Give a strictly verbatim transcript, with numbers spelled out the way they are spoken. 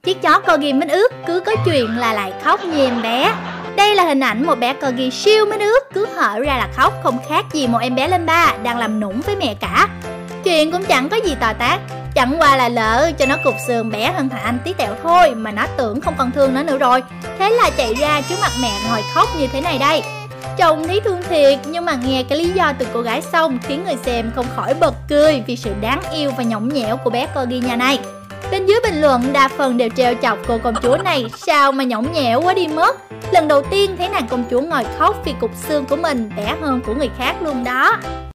Chiếc chó corgi mít ướt cứ có chuyện là lại khóc như em bé. Đây là hình ảnh một bé corgi siêu mít ướt cứ hở ra là khóc, không khác gì một em bé lên ba đang làm nũng với mẹ cả. Chuyện cũng chẳng có gì to tát, chẳng qua là lỡ cho nó cục xương bé hơn thằng anh tí tẹo thôi mà nó tưởng không còn thương nó nữa rồi. Thế là chạy ra trước mặt mẹ ngồi khóc như thế này đây. Trông thấy thương thiệt, nhưng mà nghe cái lý do từ cô gái xong khiến người xem không khỏi bật cười vì sự đáng yêu và nhõng nhẽo của bé corgi nhà này. Bên dưới bình luận đa phần đều trêu chọc cô công chúa này sao mà nhõng nhẽo quá đi mất. Lần đầu tiên thấy nàng công chúa ngồi khóc vì cục xương của mình bé hơn của người khác luôn đó.